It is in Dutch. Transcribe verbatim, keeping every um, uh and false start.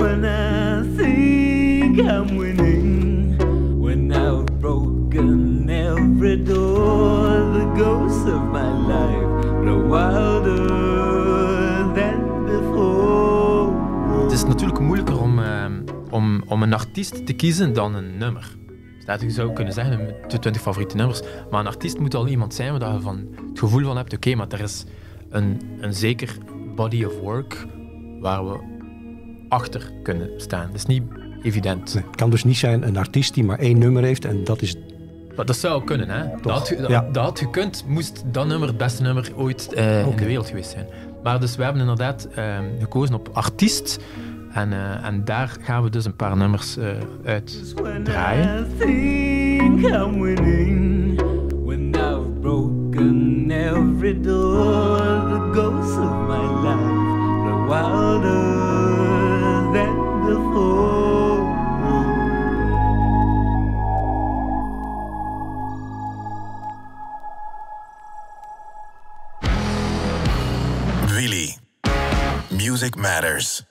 when I think I'm winning, when I've broken every door, the ghosts of my life blow wilder than before. Het is natuurlijk moeilijker om, uh, om, om een artiest te kiezen dan een nummer. Dat je zou kunnen zeggen, de twintig favoriete nummers. Maar een artiest moet al iemand zijn waar je van het gevoel van hebt, oké, okay, maar er is een, een zeker body of work waar we achter kunnen staan. Dat is niet evident. Nee, het kan dus niet zijn een artiest die maar één nummer heeft en dat is... Maar dat zou kunnen, hè. Dat had, dat, ja. dat had gekund, moest dat nummer het beste nummer ooit uh, okay. in de wereld geweest zijn. Maar dus we hebben inderdaad uh, gekozen op artiest. En, uh, en daar gaan we dus een paar nummers uh, uit draaien. Really, music matters.